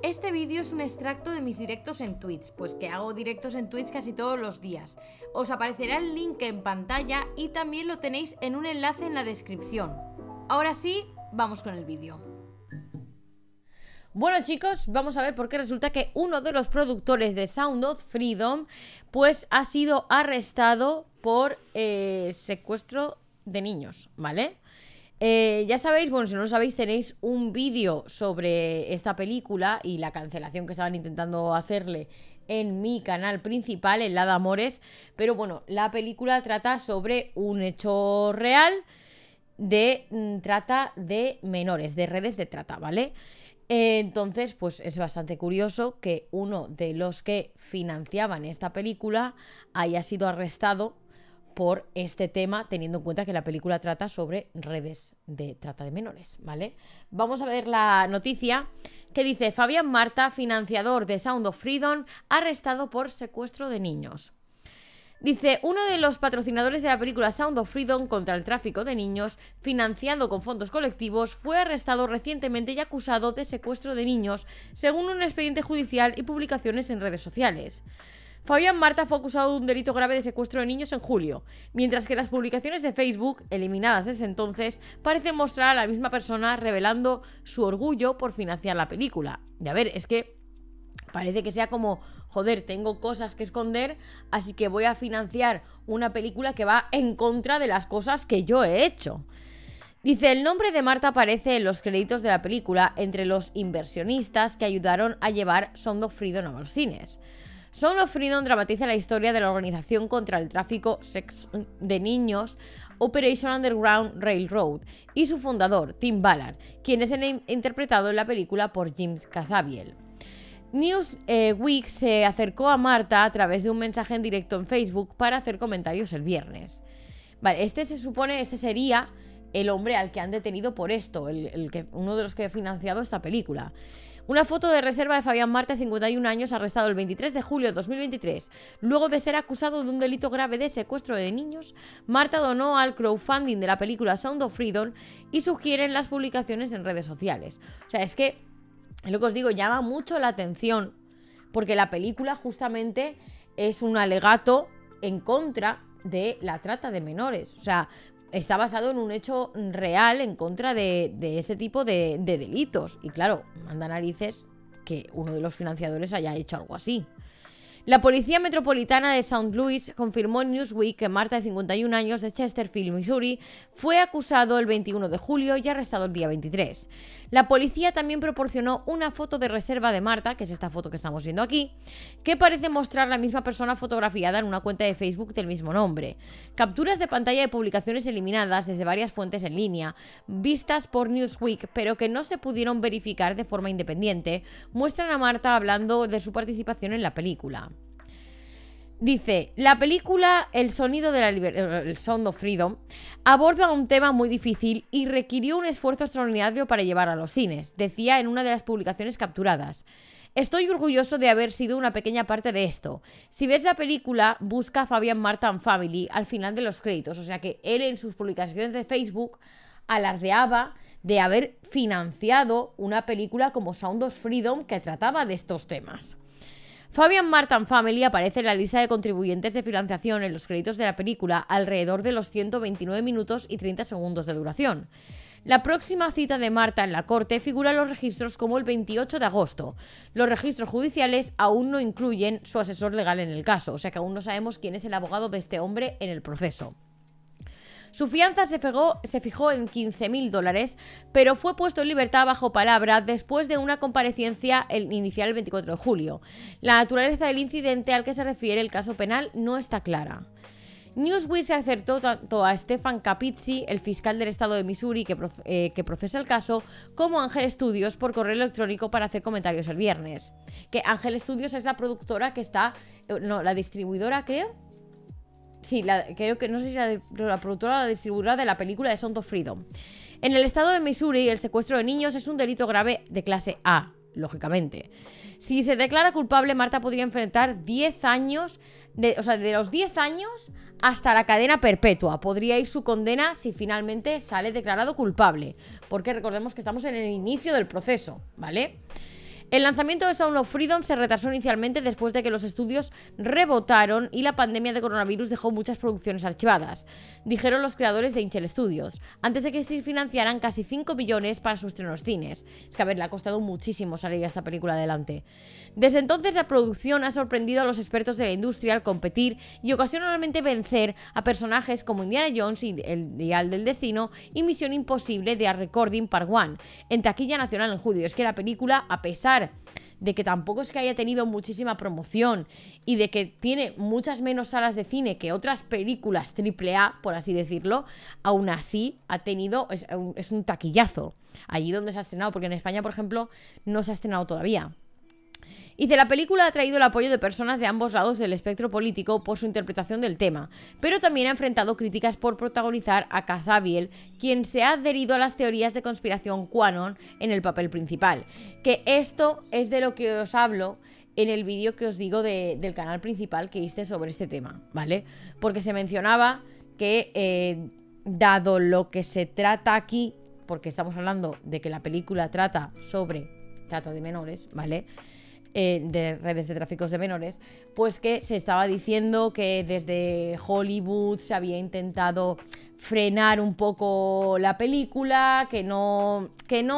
Este vídeo es un extracto de mis directos en Twitch, pues que hago directos en Twitch casi todos los días. Os aparecerá el link en pantalla y también lo tenéis en un enlace en la descripción. Ahora sí, vamos con el vídeo. Bueno, chicos, vamos a ver por qué resulta que uno de los productores de Sound of Freedom pues ha sido arrestado por secuestro de niños, ¿vale? Ya sabéis, bueno, si no lo sabéis, tenéis un vídeo sobre esta película y la cancelación que estaban intentando hacerle en mi canal principal, en Lada Amores. Pero bueno, la película trata sobre un hecho real de trata de menores, de redes de trata, ¿vale? Entonces, pues es bastante curioso que uno de los que financiaban esta película haya sido arrestado por este tema, teniendo en cuenta que la película trata sobre redes de trata de menores, ¿vale? Vamos a ver la noticia que dice: Fabián Marta, financiador de Sound of Freedom, arrestado por secuestro de niños. Dice: uno de los patrocinadores de la película Sound of Freedom contra el tráfico de niños, financiado con fondos colectivos, fue arrestado recientemente y acusado de secuestro de niños, según un expediente judicial y publicaciones en redes sociales. Fabián Marta fue acusado de un delito grave de secuestro de niños en julio, mientras que las publicaciones de Facebook, eliminadas desde entonces, parecen mostrar a la misma persona revelando su orgullo por financiar la película. Y a ver, es que parece que sea como: joder, tengo cosas que esconder, así que voy a financiar una película que va en contra de las cosas que yo he hecho. Dice: el nombre de Marta aparece en los créditos de la película entre los inversionistas que ayudaron a llevar Sound of Freedom a los cines. Sound of Freedom dramatiza la historia de la organización contra el tráfico de niños Operation Underground Railroad y su fundador, Tim Ballard, quien es interpretado en la película por Jim Caviezel. Newsweek se acercó a Marta a través de un mensaje en directo en Facebook para hacer comentarios el viernes. Vale, este sería el hombre al que han detenido por esto, uno de los que ha financiado esta película. Una foto de reserva de Fabián Marta, 51 años, arrestado el 23 de julio de 2023. Luego de ser acusado de un delito grave de secuestro de niños, Marta donó al crowdfunding de la película Sound of Freedom y sugieren las publicaciones en redes sociales. O sea, es que, lo que os digo, llama mucho la atención, porque la película justamente es un alegato en contra de la trata de menores. O sea, está basado en un hecho real en contra de ese tipo de delitos. Y claro, manda narices que uno de los financiadores haya hecho algo así. La Policía Metropolitana de St. Louis confirmó en Newsweek que Marta, de 51 años, de Chesterfield, Missouri, fue acusado el 21 de julio y arrestado el día 23. La policía también proporcionó una foto de reserva de Marta, que es esta foto que estamos viendo aquí, que parece mostrar la misma persona fotografiada en una cuenta de Facebook del mismo nombre. Capturas de pantalla de publicaciones eliminadas desde varias fuentes en línea, vistas por Newsweek, pero que no se pudieron verificar de forma independiente, muestran a Marta hablando de su participación en la película. Dice: la película El sonido de la libertad, el Sound of Freedom, aborda un tema muy difícil y requirió un esfuerzo extraordinario para llevar a los cines, decía en una de las publicaciones capturadas. Estoy orgulloso de haber sido una pequeña parte de esto. Si ves la película, busca a Fabián Marta and Family al final de los créditos. O sea que él en sus publicaciones de Facebook alardeaba de haber financiado una película como Sound of Freedom que trataba de estos temas. Fabián Marta and Family aparece en la lista de contribuyentes de financiación en los créditos de la película alrededor de los 129 minutos y 30 segundos de duración. La próxima cita de Marta en la corte figura en los registros como el 28 de agosto. Los registros judiciales aún no incluyen su asesor legal en el caso, o sea que aún no sabemos quién es el abogado de este hombre en el proceso. Su fianza se fijó en $15.000, pero fue puesto en libertad bajo palabra después de una comparecencia inicial el 24 de julio. La naturaleza del incidente al que se refiere el caso penal no está clara. Newsweek se acertó tanto a Stefan Capizzi, el fiscal del estado de Missouri que procesa el caso, como a Ángel Studios por correo electrónico para hacer comentarios el viernes. Que Ángel Studios es la productora que está... No, la distribuidora, creo. Sí, creo que no sé si la productora o la distribuidora de la película de Sound of Freedom. En el estado de Missouri, el secuestro de niños es un delito grave de clase A, lógicamente. Si se declara culpable, Marta podría enfrentar 10 años, de los 10 años hasta la cadena perpetua. Podría ir su condena si finalmente sale declarado culpable, porque recordemos que estamos en el inicio del proceso, ¿vale? El lanzamiento de Sound of Freedom se retrasó inicialmente después de que los estudios rebotaron y la pandemia de coronavirus dejó muchas producciones archivadas, dijeron los creadores de Inchel Studios, antes de que se financiaran casi 5 millones para sus estrenos cines. Es que, a ver, le ha costado muchísimo salir esta película adelante. Desde entonces, la producción ha sorprendido a los expertos de la industria al competir y ocasionalmente vencer a personajes como Indiana Jones y El Dial del Destino y Misión Imposible de A Recording Part 1 en taquilla nacional en julio. Es que la película, a pesar de que tampoco es que haya tenido muchísima promoción y de que tiene muchas menos salas de cine que otras películas AAA, por así decirlo, aún así ha tenido, es un taquillazo allí donde se ha estrenado, porque en España, por ejemplo, no se ha estrenado todavía. Dice, la película ha traído el apoyo de personas de ambos lados del espectro político por su interpretación del tema, pero también ha enfrentado críticas por protagonizar a Cazabiel, quien se ha adherido a las teorías de conspiración QAnon en el papel principal. Que esto es de lo que os hablo en el vídeo que os digo del canal principal que hice sobre este tema, ¿vale? Porque se mencionaba que, dado lo que se trata aquí, porque estamos hablando de que la película trata de menores, ¿vale?, de redes de tráficos de menores, pues que se estaba diciendo que desde Hollywood se había intentado frenar un poco la película, que no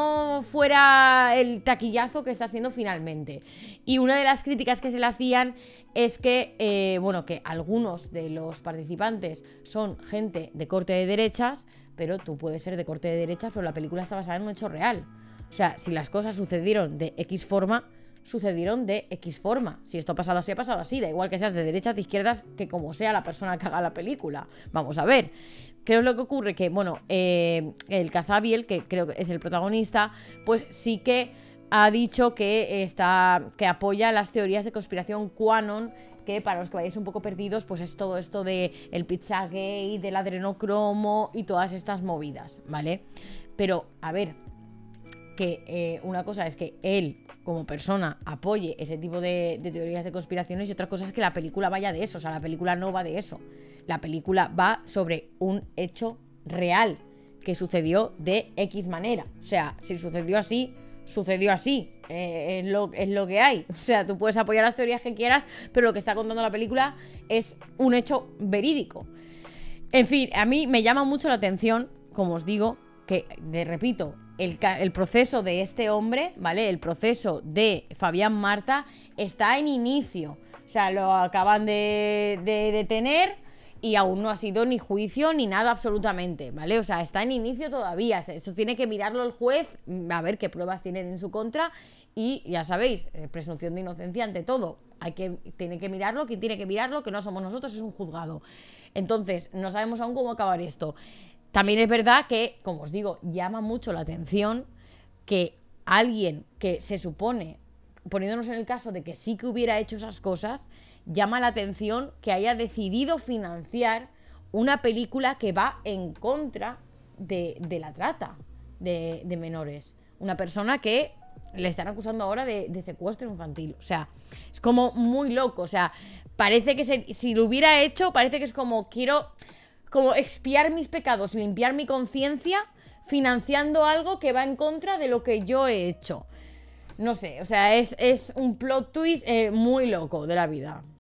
fuera el taquillazo que está siendo finalmente. Y una de las críticas que se le hacían es que, bueno, que algunos de los participantes son gente de corte de derechas, pero tú puedes ser de corte de derechas, pero la película está basada en un hecho real. O sea, si las cosas sucedieron de X forma, sucedieron de X forma. Si esto ha pasado así, ha pasado así. Da igual que seas de derechas, de izquierdas, que como sea la persona que haga la película. Vamos a ver. ¿Qué es lo que ocurre? Que, bueno, el Cazabiel, que creo que es el protagonista, pues sí que ha dicho que apoya las teorías de conspiración QAnon, que para los que vayáis un poco perdidos, pues es todo esto de el Pizzagate, del adrenocromo y todas estas movidas, ¿vale? Pero, a ver, que una cosa es que él, como persona, apoye ese tipo de teorías de conspiraciones, y otra cosa es que la película vaya de eso. O sea, la película no va de eso. La película va sobre un hecho real que sucedió de X manera. O sea, si sucedió así, sucedió así. Es lo que hay. O sea, tú puedes apoyar las teorías que quieras, pero lo que está contando la película es un hecho verídico. En fin, a mí me llama mucho la atención, como os digo, que, repito, el proceso de este hombre, ¿vale? El proceso de Fabián Marta está en inicio. O sea, lo acaban de detener y aún no ha sido ni juicio ni nada absolutamente, ¿vale? O sea, está en inicio todavía. Esto tiene que mirarlo el juez, a ver qué pruebas tienen en su contra. Y ya sabéis, presunción de inocencia ante todo. Tiene que mirarlo, quien tiene que mirarlo, que no somos nosotros, es un juzgado. Entonces, no sabemos aún cómo acabar esto. También es verdad que, como os digo, llama mucho la atención que alguien que se supone, poniéndonos en el caso de que sí que hubiera hecho esas cosas, llama la atención que haya decidido financiar una película que va en contra de la trata de menores. Una persona que le están acusando ahora de secuestro infantil. O sea, es como muy loco. O sea, parece que si lo hubiera hecho, parece que es como como expiar mis pecados, limpiar mi conciencia, financiando algo que va en contra de lo que yo he hecho. No sé, o sea, es un plot twist muy loco de la vida.